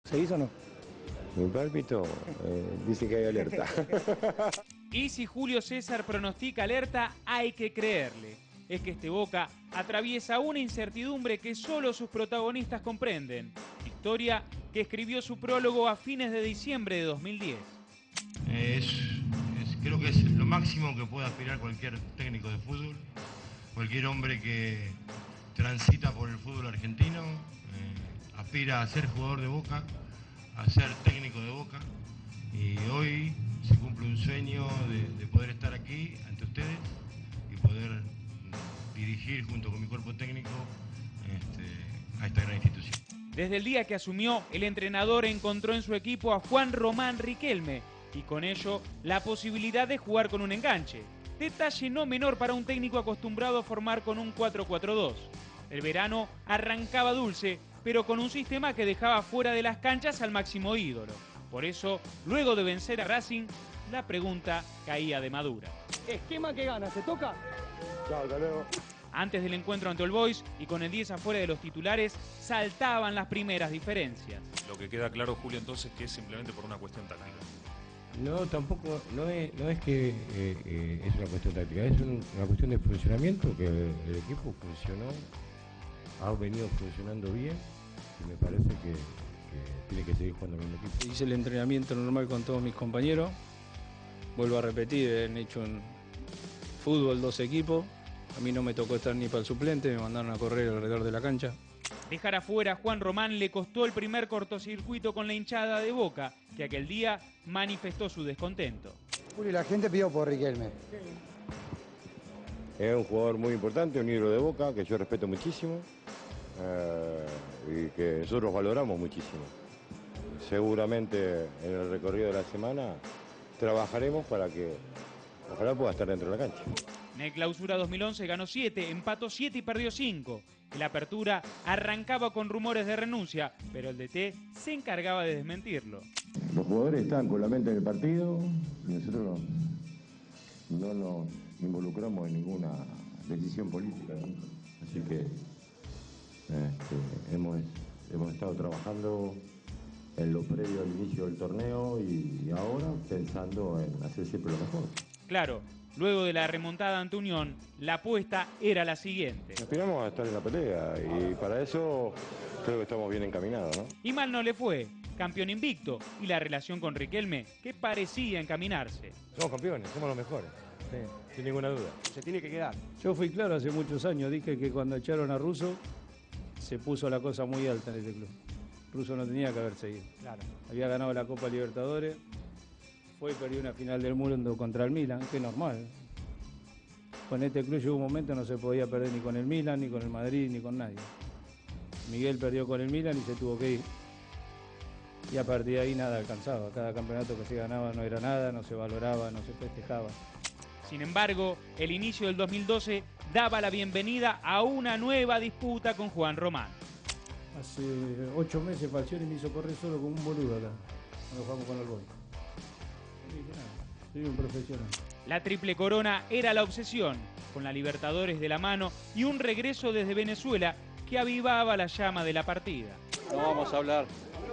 ¿Se hizo o no? Mi pálpito dice que hay alerta. Y si Julio César pronostica alerta, hay que creerle. Es que este Boca atraviesa una incertidumbre que solo sus protagonistas comprenden. Historia que escribió su prólogo a fines de diciembre de 2010. Creo que es lo máximo que puede aspirar cualquier técnico de fútbol, cualquier hombre que transita por el fútbol argentino, aspira a ser jugador de Boca, a ser técnico de Boca, y hoy se cumple un sueño de poder estar aquí ante ustedes y poder dirigir junto con mi cuerpo técnico a esta gran institución. Desde el día que asumió, el entrenador encontró en su equipo a Juan Román Riquelme y con ello la posibilidad de jugar con un enganche. Detalle no menor para un técnico acostumbrado a formar con un 4-4-2. El verano arrancaba dulce, pero con un sistema que dejaba fuera de las canchas al máximo ídolo. Por eso, luego de vencer a Racing, la pregunta caía de madura. ¿Esquema que gana? ¿Se toca? Chao, hasta luego. Antes del encuentro ante All Boys y con el 10 afuera de los titulares, saltaban las primeras diferencias. Lo que queda claro, Julio, entonces, que es simplemente por una cuestión táctica. No, tampoco, no es que es una cuestión táctica, es una cuestión de funcionamiento, que el equipo funcionó, ha venido funcionando bien y me parece que tiene que seguir jugando con el equipo. Hice el entrenamiento normal con todos mis compañeros. Vuelvo a repetir, han hecho en fútbol 2 equipos. A mí no me tocó estar ni para el suplente, me mandaron a correr alrededor de la cancha. Dejar afuera a Juan Román le costó el primer cortocircuito con la hinchada de Boca, que aquel día manifestó su descontento. Julio, la gente pidió por Riquelme. Es un jugador muy importante, un ídolo de Boca, que yo respeto muchísimo y que nosotros valoramos muchísimo. Seguramente en el recorrido de la semana trabajaremos para que ojalá pueda estar dentro de la cancha. En el Clausura 2011 ganó 7, empató 7 y perdió 5. En la apertura arrancaba con rumores de renuncia, pero el DT se encargaba de desmentirlo. Los jugadores están con la mente en el partido y nosotros no nos involucramos en ninguna decisión política, ¿no? Así que hemos estado trabajando en lo previo al inicio del torneo y ahora pensando en hacer siempre lo mejor. Claro, luego de la remontada ante Unión, la apuesta era la siguiente. Aspiramos a estar en la pelea y para eso creo que estamos bien encaminados, ¿no? Y mal no le fue, campeón invicto y la relación con Riquelme que parecía encaminarse. Somos campeones, somos los mejores, sí, sin ninguna duda. Se tiene que quedar. Yo fui claro hace muchos años, dije que cuando echaron a Russo se puso la cosa muy alta en este club. Russo no tenía que haber seguido. Claro. Había ganado la Copa Libertadores, fue y perdió una final del mundo contra el Milan, que es normal. Con este club llegó un momento no se podía perder ni con el Milan, ni con el Madrid, ni con nadie. Miguel perdió con el Milan y se tuvo que ir. Y a partir de ahí nada alcanzaba. Cada campeonato que se ganaba no era nada, no se valoraba, no se festejaba. Sin embargo, el inicio del 2012 daba la bienvenida a una nueva disputa con Juan Román. Hace 8 meses Falcioni me hizo correr solo como un boludo acá, cuando jugamos con el Boy. No dije nada, soy un profesional. La triple corona era la obsesión, con la Libertadores de la mano y un regreso desde Venezuela que avivaba la llama de la partida. No vamos a hablar.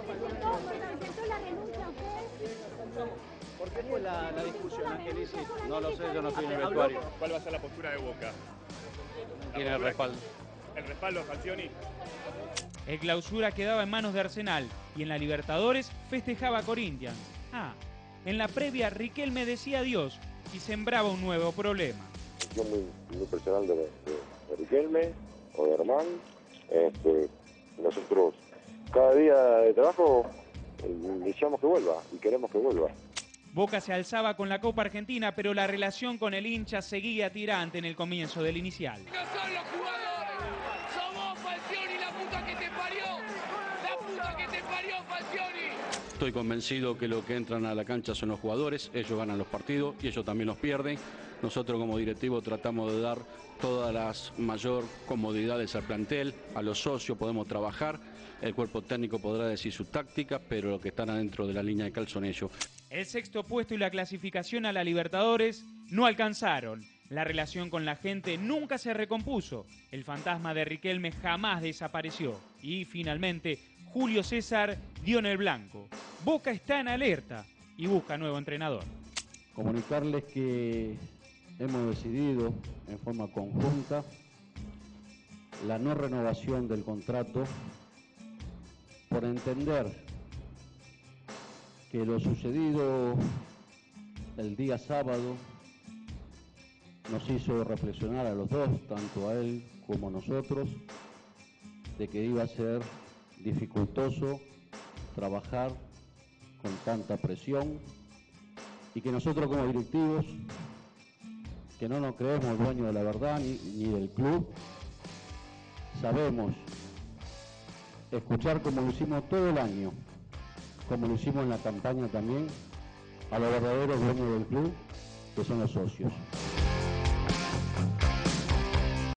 ¿Por qué fue la discusión, Angelici? No lo sé, yo no estoy en el vestuario. ¿Cuál va a ser la postura de Boca? Tiene el respaldo. ¿El respaldo de Falcioni? El Clausura quedaba en manos de Arsenal y en la Libertadores festejaba a Corinthians. En la previa Riquelme decía adiós y sembraba un nuevo problema. Muy personal de Riquelme o de Román. Nosotros cada día de trabajo deseamos que vuelva y queremos que vuelva. Boca se alzaba con la Copa Argentina, pero la relación con el hincha seguía tirante en el comienzo del inicial. ¡No son los jugadores! ¡Somos Falcioni, la puta que te parió! ¡La puta que te parió, Falcioni! Estoy convencido que lo que entran a la cancha son los jugadores, ellos ganan los partidos y ellos también los pierden. Nosotros como directivo tratamos de dar todas las mayor comodidades al plantel, a los socios podemos trabajar, el cuerpo técnico podrá decir su táctica, pero los que están adentro de la línea de cal son ellos. El sexto puesto y la clasificación a la Libertadores no alcanzaron. La relación con la gente nunca se recompuso. El fantasma de Riquelme jamás desapareció. Y finalmente, Julio César dio en el blanco. Boca está en alerta y busca nuevo entrenador. Comunicarles que hemos decidido en forma conjunta la no renovación del contrato por entender que lo sucedido el día sábado nos hizo reflexionar a los dos, tanto a él como a nosotros, de que iba a ser dificultoso trabajar con tanta presión y que nosotros como directivos, que no nos creemos dueños de la verdad ni del club, sabemos escuchar como lo hicimos todo el año, como lo hicimos en la campaña también, a los verdaderos dueños del club, que son los socios.